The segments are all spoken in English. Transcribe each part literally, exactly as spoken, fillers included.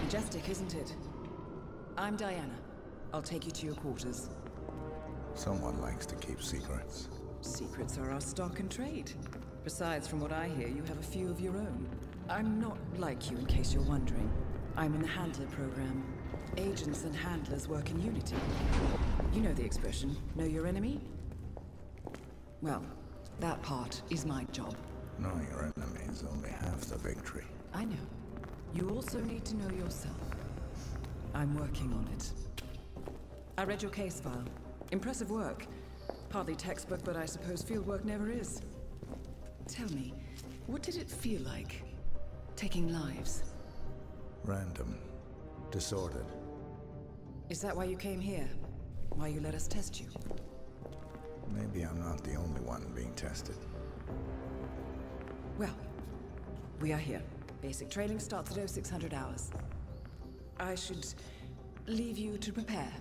Majestic, isn't it? I'm Diana. I'll take you to your quarters. Someone likes to keep secrets. Secrets are our stock and trade. Besides, from what I hear, you have a few of your own. I'm not like you, in case you're wondering. I'm in the Handler program. Agents and handlers work in unity. You know the expression, know your enemy? Well, that part is my job. Knowing your enemy is only half the victory. I know. You also need to know yourself. I'm working on it. I read your case file. Impressive work. Hardly textbook, but I suppose fieldwork never is. Tell me, what did it feel like, taking lives? Random. Disordered. Is that why you came here? Why you let us test you? Maybe I'm not the only one being tested. Well, we are here. Basic training starts at oh six hundred hours. I should leave you to prepare.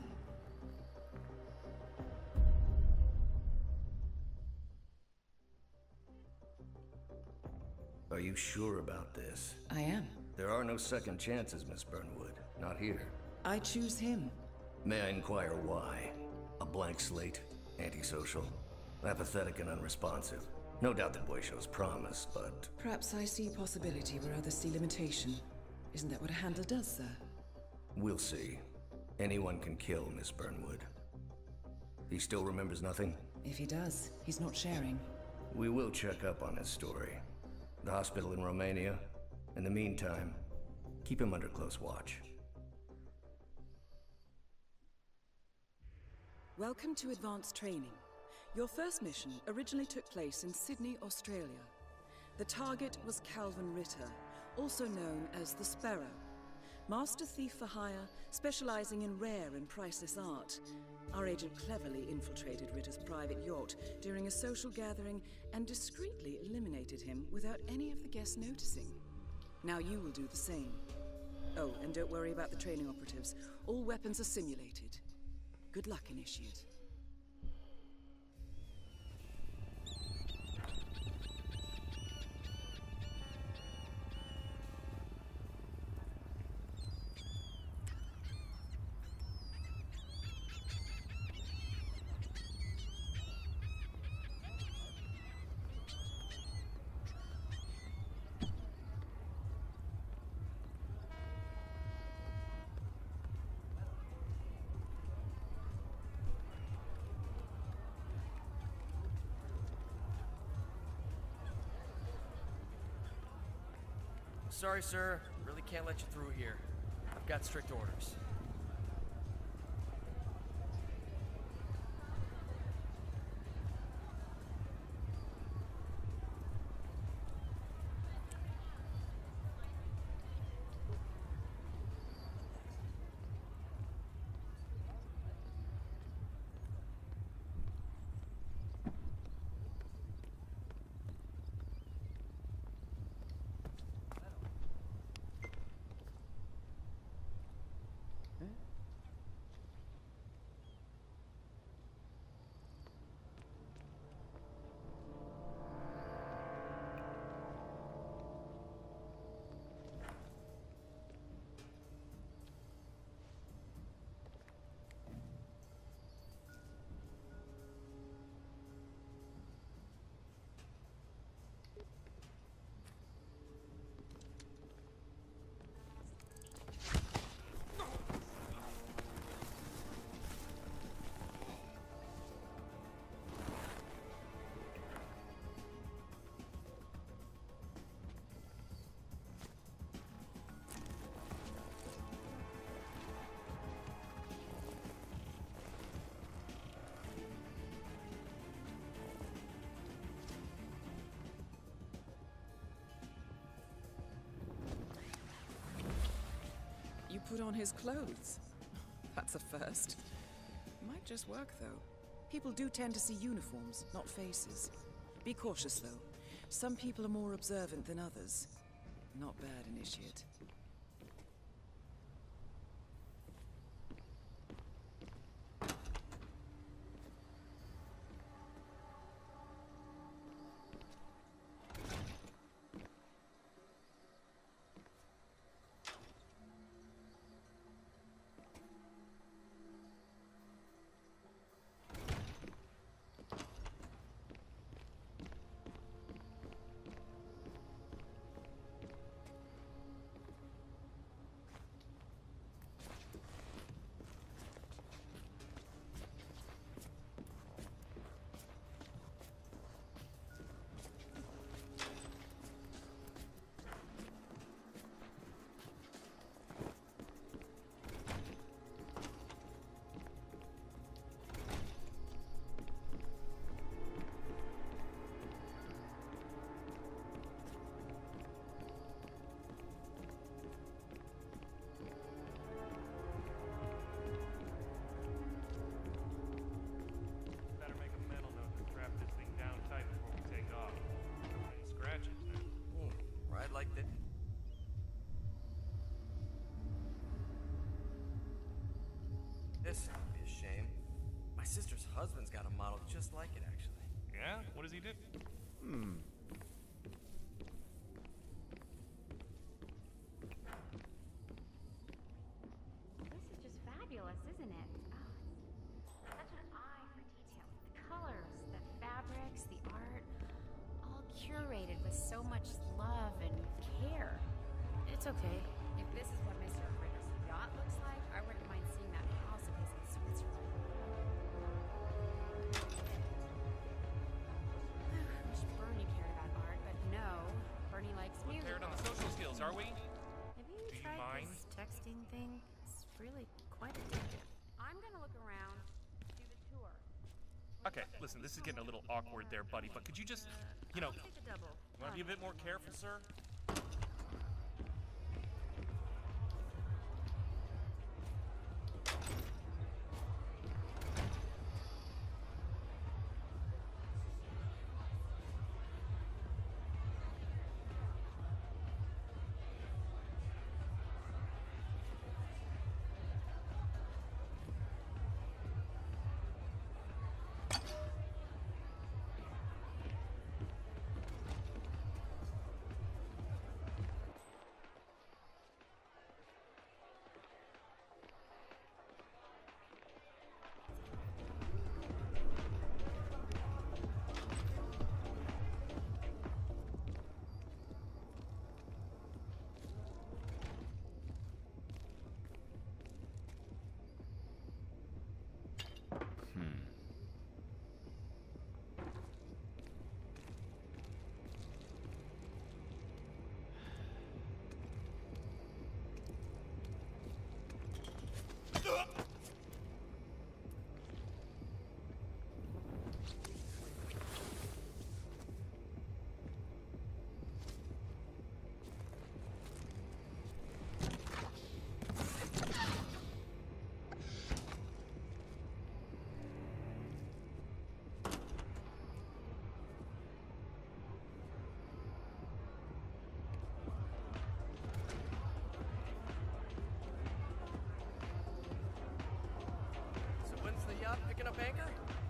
Are you sure about this? I am. There are no second chances, Miss Burnwood. Not here. I choose him. May I inquire why? A blank slate? Antisocial? Apathetic and unresponsive? No doubt the boy shows promise, but... Perhaps I see possibility where others see limitation. Isn't that what a handler does, sir? We'll see. Anyone can kill Miss Burnwood. He still remembers nothing? If he does, he's not sharing. We will check up on his story. The hospital in Romania. In the meantime, keep him under close watch. Welcome to advanced training. Your first mission originally took place in Sydney, Australia. The target was Calvin Ritter, also known as the Sparrow. Master thief for hire, specializing in rare and priceless art. Our agent cleverly infiltrated Ritter's private yacht during a social gathering and discreetly eliminated him without any of the guests noticing. Now you will do the same. Oh, and don't worry about the training operatives. All weapons are simulated. Good luck, Initiate. Sorry, sir. Really can't let you through here. I've got strict orders. You put on his clothes. That's a first. Might just work, though. People do tend to see uniforms, not faces. Be cautious, though. Some people are more observant than others. Not bad, Initiate. sister's husband's got a model just like it, actually. Yeah? What does he do? Hmm. This is just fabulous, isn't it? Oh, such an eye for detail. The colors, the fabrics, the art, all curated with so much love and care. It's okay. If this is what Mister Ritter's yacht looks like, I wouldn't mind seeing that house of his in Switzerland. I wish Bernie cared about art, but no. Bernie likes music. We're paired on the social skills, are we? Have you Do you tried mind? this texting thing? It's really quite addictive. I'm gonna look around, do the tour. Okay, listen, this is getting a little awkward there, buddy, but could you just, you know, Take a double. want to be a bit more careful, sir? So when's the yacht picking up anchor?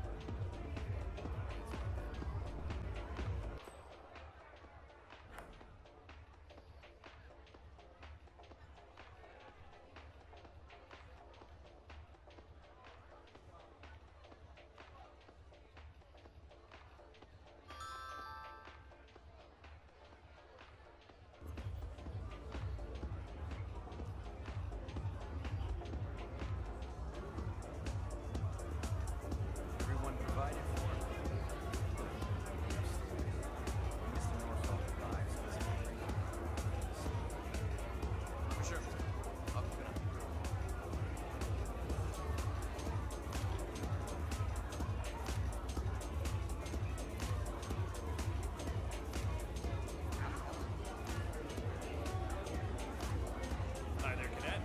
Everyone provided for. Mister Norfolk arrives physically. For sure. I'll keep it up. Hi there, cadet.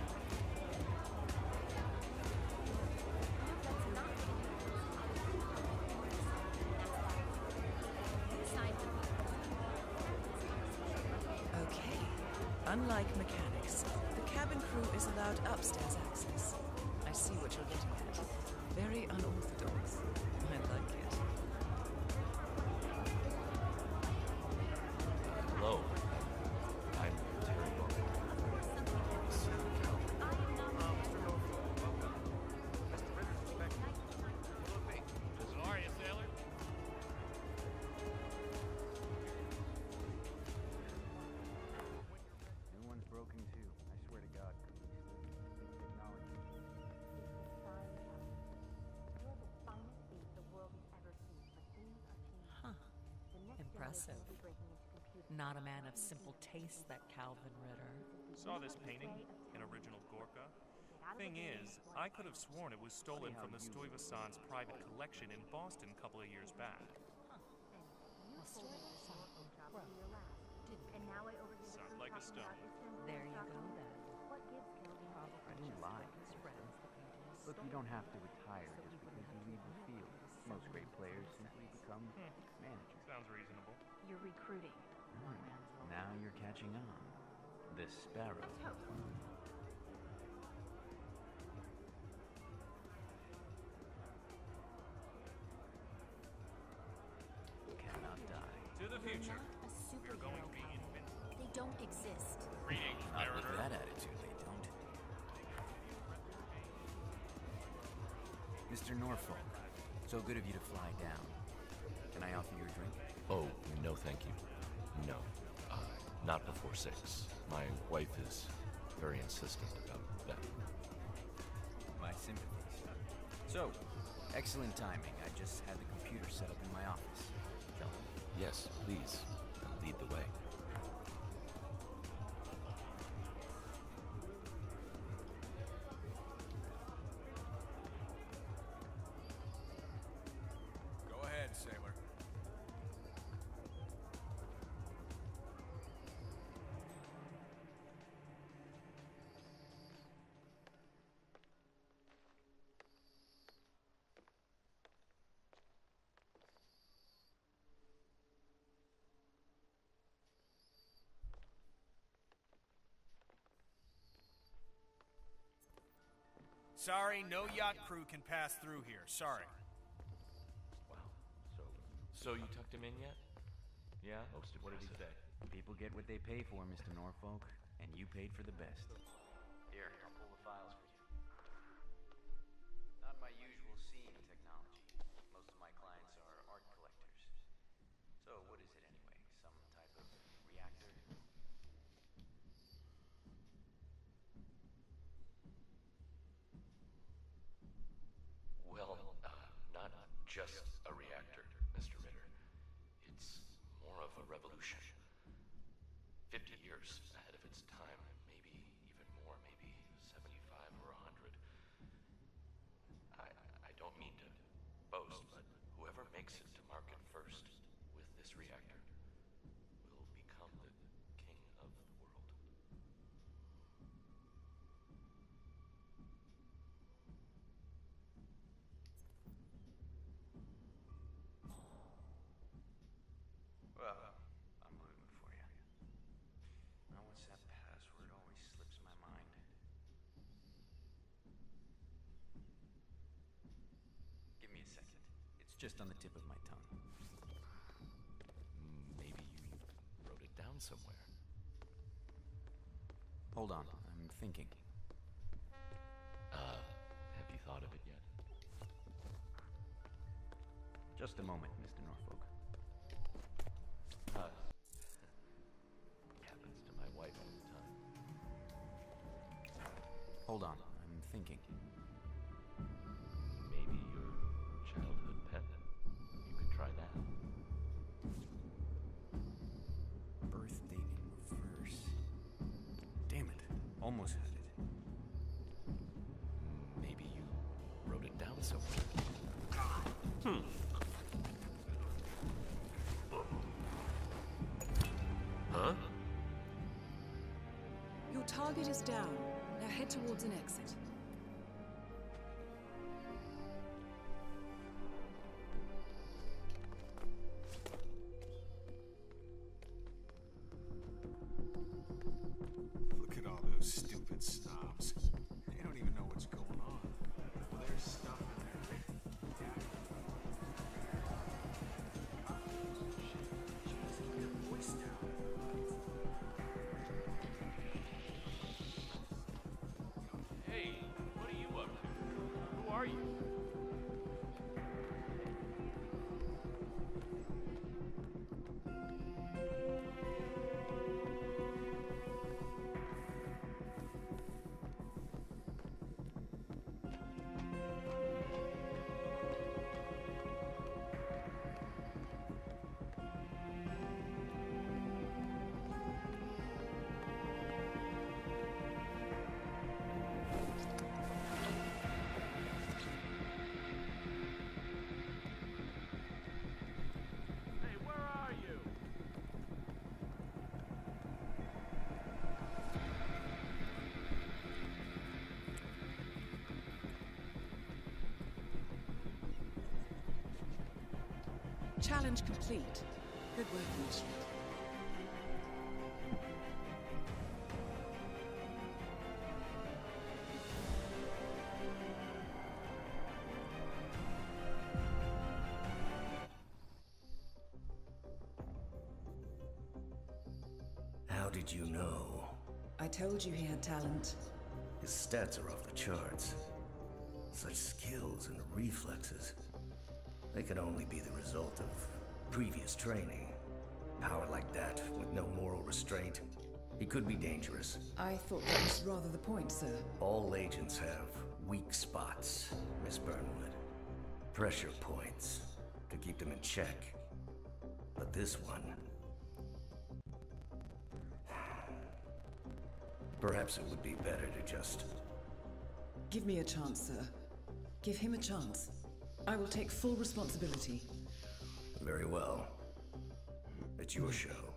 Okay. Unlike mechanics, the cabin crew is allowed upstairs access. I see what you're getting at. Very unorthodox. I like it. Hello. I'm Terry Bowman. How are you, sailor? New one's broken too. I swear to God. Technology. Huh. Impressive. Not a man of simple taste, that Calvin Ritter. Saw this painting, an original Gorka. Thing is, I could have sworn it was stolen from the Stuyvesant's private collection in Boston a couple of years back. Sounds like a stone. There you go, then. I didn't lie. Look, you don't have to retire just because you leave the field. Most great players simply become managers. Sounds reasonable. You're recruiting. Hmm. Now you're catching on. The Sparrow. future, A we're superhero going to be power. invincible. They don't exist. Greetings, Not with Mariner. that attitude, they don't. Mister Norfolk, so good of you to fly down. Can I offer you a drink? Oh, no thank you. No. Uh, not before six. My wife is very insistent about that. My sympathies. So, excellent timing. I just had the computer set up in my office. Shall we? Yes, please. Lead the way. Go ahead, sailor. Sorry, no yacht crew can pass through here. Sorry. Wow. So, so you tucked him in yet? Yeah? Most What did he impressive. say? People get what they pay for, Mister Norfolk, and you paid for the best. Here, I'll pull the files for you. Not my usual scene technology. Most of my clients are art collectors. So, what is it anyway? Some type of reactor? Well, uh, not just a reactor, Mister Ritter. It's more of a revolution. Fifty years ahead of its time, maybe even more, maybe seventy-five or a hundred. I, I don't mean to boast, but whoever makes it to market first with this reactor will become the king of the world. Well, I'm rooting for you. Now, what's that password? Always slips my mind. Give me a second. It's just on the tip of my tongue. Maybe you wrote it down somewhere. Hold on, I'm thinking. Uh, have you thought of it yet? Just a moment, Mister Norfolk. Uh, happens to my wife all the time. Hold on, I'm thinking. Maybe your childhood pet. You could try that. Birth date in reverse. Damn it. Almost had it. Maybe you wrote it down somewhere. Hmm. Huh? Your target is down. Now head towards an exit. Look at all those stupid snobs. They don't even know what's going on. Well, there's stuff in there. Keep your voice down. Hey, what are you up to? Who are you? Hey, where are you? Challenge complete. Good work, initiate. did you know? I told you he had talent. His stats are off the charts. Such skills and reflexes. They can only be the result of previous training. Power like that, with no moral restraint, he could be dangerous. I thought that was rather the point, sir. All agents have weak spots, Miss Burnwood. Pressure points to keep them in check. But this one... Perhaps it would be better to just... Give me a chance, sir. Give him a chance. I will take full responsibility. Very well. It's your show.